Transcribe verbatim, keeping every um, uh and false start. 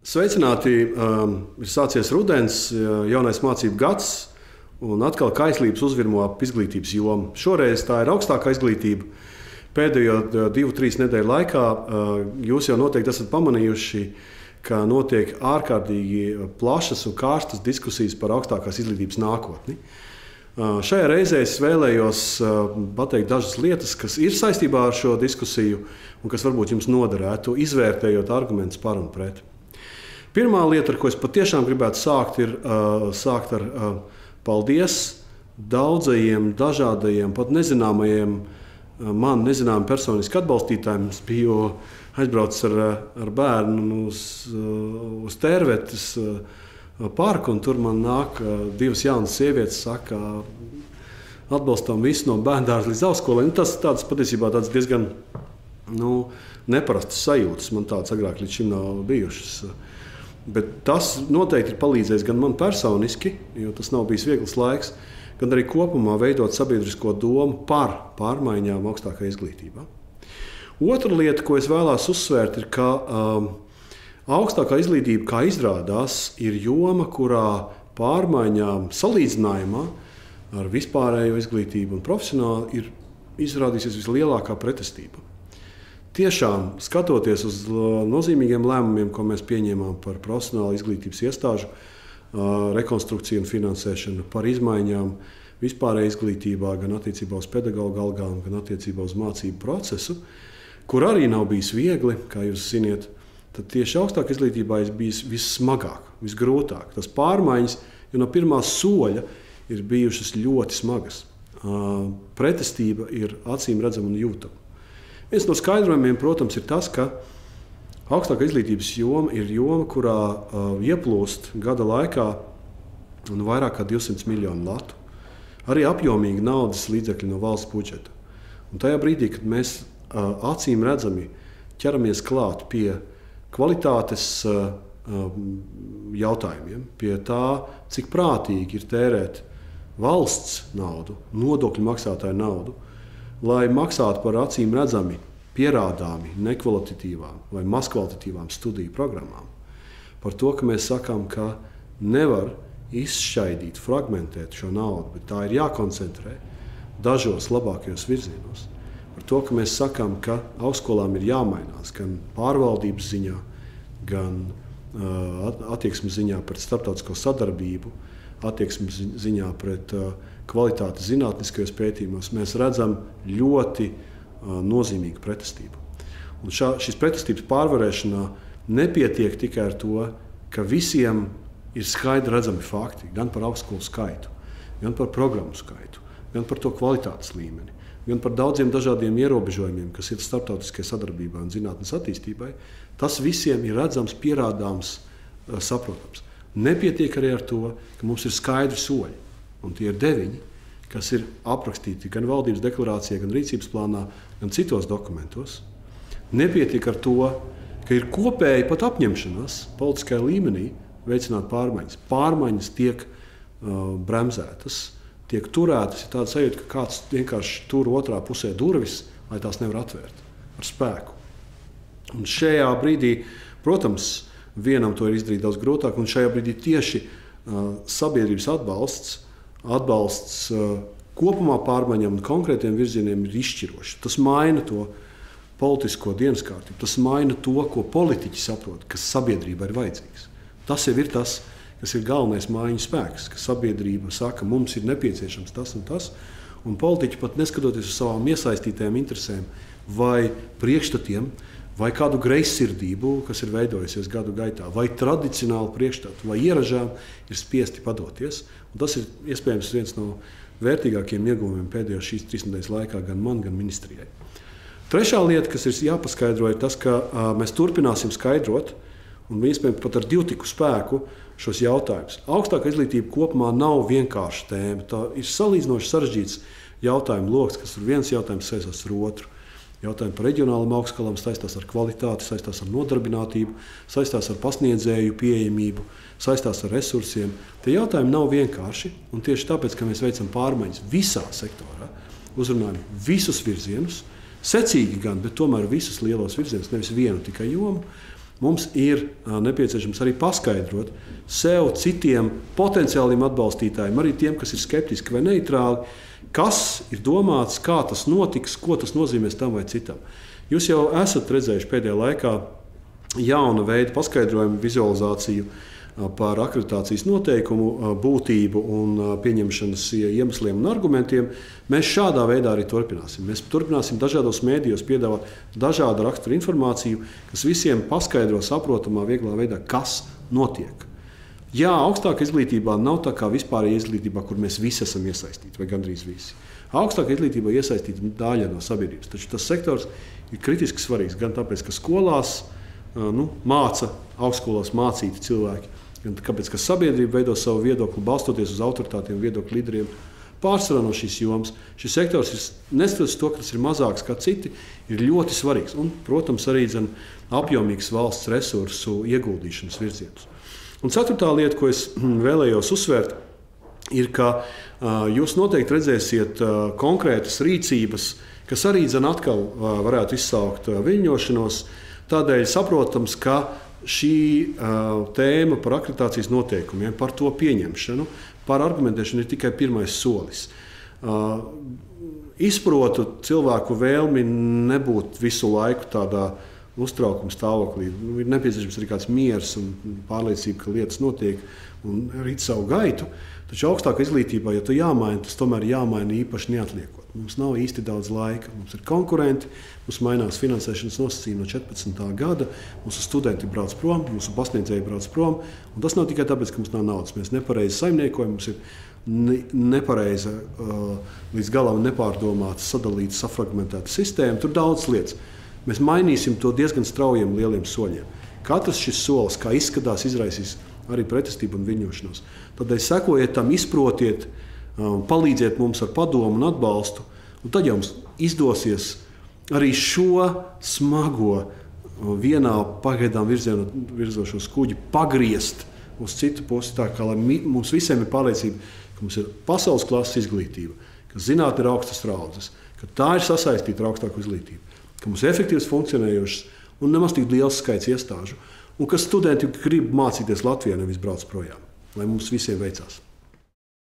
Sveicināti! Um, ir sācies rudens, jaunais mācību gads, un atkal kaislības uzvirmo ap izglītības jomu. Šoreiz tā ir augstākā izglītība. Pēdējo divu, trīs nedēļu laikā uh, jūs jau noteikti esat pamanījuši, ka notiek ārkārtīgi plašas un kārstas diskusijas par augstākās izglītības nākotni. Uh, šajā reizē es vēlējos uh, pateikt dažas lietas, kas ir saistībā ar šo diskusiju un kas varbūt jums noderētu, izvērtējot argumentus par un pret. Pirmā lieta, ar ko es patiešām gribētu sākt, ir uh, sākt ar uh, paldies daudzajiem, dažādajiem, pat nezināmajiem, uh, man nezināmiem personiski atbalstītājiem. Es biju aizbraucis ar, ar bērnu uz, uh, uz Tērvetes uh, parku, un tur man nāk uh, divas jaunas sievietes, saka, atbalstam visu no bērndārza līdz augstskolai. Nu, tas tāds patiesībā tāds diezgan nu, neparastas sajūtas. Man tāds agrāk līdz šim nav bijušas. Bet tas noteikti ir palīdzējis gan man personiski, jo tas nav bijis viegls laiks, gan arī kopumā veidot sabiedrisko domu par pārmaiņām augstākajā izglītībā. Otra lieta, ko es vēlās uzsvērt, ir, ka um, augstākā izglītība, kā izrādās, ir joma, kurā pārmaiņām salīdzinājumā ar vispārējo izglītību un profesionāli ir izrādīsies vislielākā pretestība. Tiešām, skatoties uz nozīmīgiem lēmumiem, ko mēs pieņēmām par profesionālu izglītības iestāžu rekonstrukciju un finansēšanu, par izmaiņām vispārējā izglītībā, gan attiecībā uz pedagoģu algām, gan attiecībā uz mācību procesu, kur arī nav bijis viegli, kā jūs ziniet, tad tieši augstākā izglītībā ir bijis vissmagāk, visgrūtāk. Tas pārmaiņas jau no pirmā soļa ir bijušas ļoti smagas. Pretestība ir acīm redzama un jūtama. Viens no skaidrojumiem, protams, ir tas, ka augstākā izglītības joma ir joma, kurā uh, ieplūst gada laikā un vairāk kā divsimt miljonu latu. Arī apjomīgi naudas līdzekļi no valsts budžeta. Un tajā brīdī, kad mēs uh, acīm redzami ķeramies klāt pie kvalitātes uh, jautājumiem, pie tā, cik prātīgi ir tērēt valsts naudu, nodokļu maksātāju naudu, lai maksātu par acīm redzami, pierādāmi, nekvalitatīvām vai mazkvalitatīvām studiju programmām. Par to, ka mēs sakām, ka nevar izšķaidīt, fragmentēt šo naudu, bet tā ir jākoncentrē dažos labākajos virzienos. Par to, ka mēs sakām, ka augstskolām ir jāmainās gan pārvaldības ziņā, gan uh, attieksmes ziņā pret starptautisko sadarbību, attieksmes ziņā pret uh, kvalitāti zinātniskajos pētījumos, mēs redzam ļoti uh, nozīmīgu pretestību. Un šā, šis pretestības pārvarēšanā nepietiek tikai ar to, ka visiem ir skaidri redzami fakti, gan par augstskolu skaitu, gan par programmu skaitu, gan par to kvalitātes līmeni, gan par daudziem dažādiem ierobežojumiem, kas ir starptautiskajai sadarbībai un zinātnes attīstībai. Tas visiem ir redzams, pierādāms, uh, saprotams. Nepietiek arī ar to, ka mums ir skaidri soļi. Un tie ir deviņi, kas ir aprakstīti gan valdības deklarācijā, gan rīcības plānā, gan citos dokumentos. Nepietiek ar to, ka ir kopēji pat apņemšanās politiskajā līmenī veicināt pārmaiņas. Pārmaiņas tiek uh, bremzētas, tiek turētas. Ir tāda sajūta, ka kāds vienkārši tur otrā pusē durvis, lai tās nevar atvērt ar spēku. Un šajā brīdī, protams, vienam to ir izdarīt daudz grūtāk, un šajā brīdī tieši uh, sabiedrības atbalsts, atbalsts uh, kopumā pārmaiņām un konkrētiem virzieniem ir izšķiroši. Tas maina to politisko dienas kārtību, tas maina to, ko politiķi saprot, kas sabiedrībai ir vajadzīgs. Tas jau ir tas, kas ir galvenais mājiņu spēks, ka sabiedrība saka, mums ir nepieciešams tas un tas, un politiķi pat neskatoties uz savām iesaistītajām interesēm vai priekšstatiem, vai kādu greizsirdību, kas ir veidojusies gadu gaitā, vai tradicionālu priekšstatu, vai ieražām, ir spiesti padoties. Un tas ir iespējams viens no vērtīgākiem ieguvumiem pēdējo šīs trīs nedēļas laikā gan man, gan ministrijai. Trešā lieta, kas ir jāpaskaidro, ir tas, ka a, mēs turpināsim skaidrot, un iespējams pat ar divtiku spēku šos jautājumus. Augstākā izglītība kopumā nav vienkārša tēma. Tā ir salīdzinoši sarežģīts jautājumu loks, kas ir viens jautājums saistās ar otru. Jautājumi par reģionālām augstskolām saistās ar kvalitāti, saistās ar nodarbinātību, saistās ar pasniedzēju pieejamību, saistās ar resursiem. Tie jautājumi nav vienkārši, un tieši tāpēc, ka mēs veicam pārmaiņas visā sektorā, uzrunājam visus virzienus, secīgi gan, bet tomēr visus lielos virzienus, nevis vienu tikai jomu, mums ir nepieciešams arī paskaidrot sev, citiem potenciāliem atbalstītājiem, arī tiem, kas ir skeptiski vai neitrāli, kas ir domāts, kā tas notiks, ko tas nozīmēs tam vai citam. Jūs jau esat redzējuši pēdējā laikā jauna veida paskaidrojumu, vizualizāciju par akreditācijas noteikumu būtību un pieņemšanas iemesliem un argumentiem. Mēs šādā veidā arī turpināsim. Mēs turpināsim dažādos mēdījos piedāvāt dažādu raksturu informāciju, kas visiem paskaidro saprotamā, vieglā veidā, kas notiek. Jā, augstākā izglītībā nav tā kā vispārējā izglītībā, kur mēs visi esam iesaistīti, vai gandrīz visi. Augstākā izglītībā iesaistīta daļa no sabiedrības, taču tas sektors ir kritiski svarīgs gan tāpēc, ka skolās nu, māca, augstskolās mācīti cilvēki, gan tāpēc, ka sabiedrība veido savu viedokli, balstoties uz autoritātiem, viedokļu līderiem. Pārsvarā no šīs jomas šis sektors, neskatoties to, ka tas ir mazāks kā citi, ir ļoti svarīgs un, protams, arī zin, apjomīgs valsts resursu ieguldīšanas virziens. Un ceturtā lieta, ko es vēlējos uzsvērt, ir, ka uh, jūs noteikti redzēsiet uh, konkrētas rīcības, kas arī zin, atkal uh, varētu izsaukt uh, viļņošanos. Tādēļ saprotams, ka šī uh, tēma par akreditācijas noteikumiem, par to pieņemšanu, par argumentēšanu ir tikai pirmais solis. Uh, izprotu cilvēku vēlmi nebūt visu laiku tādā uztraukuma stāvoklī. Nu, ir nepieciešams arī kāds miers un pārliecība, ka lietas notiek un rit savu gaitu. Taču augstākā izglītībā, ja tu jāmaina, tas tomēr jāmaina īpaši neatliekot. Mums nav īsti daudz laika. Mums ir konkurenti, mums mainās finansēšanas nosacījumi no četrpadsmitā gada, mūsu studenti brauc prom, mūsu pasniedzēji brauc prom. Un tas nav tikai tāpēc, ka mums nav naudas. Mēs nepareizi saimniekojam, mums ir ne, nepareiza, uh, līdz galam nepārdomāta, sadalīta, safragmentēta sistēma. Tur daudz lietas. Mēs mainīsim to diezgan straujiem lieliem soļiem. Katrs šis solis, kā izskatās, izraisīs arī pretestību un viļņošanos. Tādēļ sekojiet tam, izprotiet, palīdziet mums ar padomu un atbalstu, un tad jums izdosies arī šo smago vienā pagaidām virzienā virzošo kuģi pagriezt uz citu pusi, tā kā lai mums visiem ir pārliecība, ka mums ir pasaules klases izglītība, ka zinātne ir augstas raudzes, ka tā ir sasaistīta ar augstāku izglītību, ka mums ir efektīvs funkcionējošs un nemaz tik liels skaits iestāžu, un ka studenti grib mācīties Latvijā, nevis brauc projām, lai mums visiem veicās.